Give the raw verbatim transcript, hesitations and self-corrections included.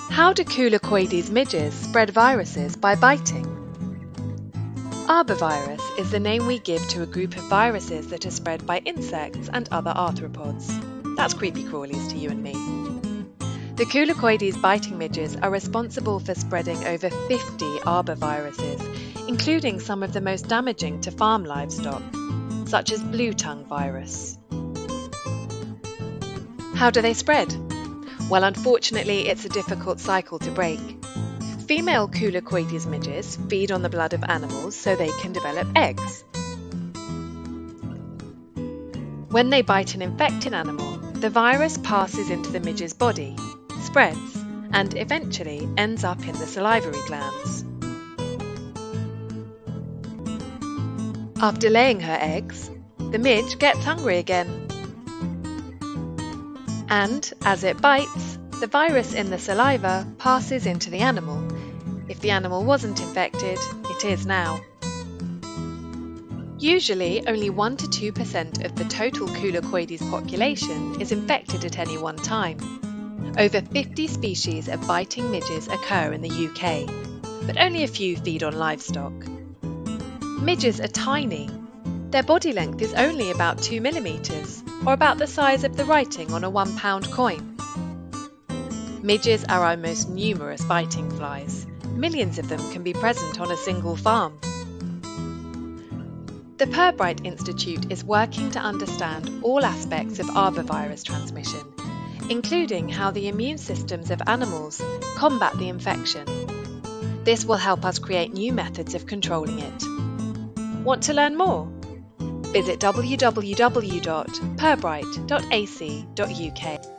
How do Culicoides midges spread viruses by biting? Arbovirus is the name we give to a group of viruses that are spread by insects and other arthropods. That's creepy crawlies to you and me. The Culicoides biting midges are responsible for spreading over fifty arboviruses, including some of the most damaging to farm livestock, such as blue tongue virus. How do they spread? Well, unfortunately, it's a difficult cycle to break. Female Culicoides midges feed on the blood of animals so they can develop eggs. When they bite an infected animal, the virus passes into the midge's body, spreads, and eventually ends up in the salivary glands. After laying her eggs, the midge gets hungry again. And as it bites, the virus in the saliva passes into the animal. If the animal wasn't infected, it is now. Usually, only one to two percent of the total Culicoides population is infected at any one time. Over fifty species of biting midges occur in the U K, but only a few feed on livestock. Midges are tiny. Their body length is only about two millimetres, or about the size of the writing on a one pound coin. Midges are our most numerous biting flies. Millions of them can be present on a single farm. The Pirbright Institute is working to understand all aspects of arbovirus transmission, including how the immune systems of animals combat the infection. This will help us create new methods of controlling it. Want to learn more? Visit w w w dot pirbright dot a c dot u k.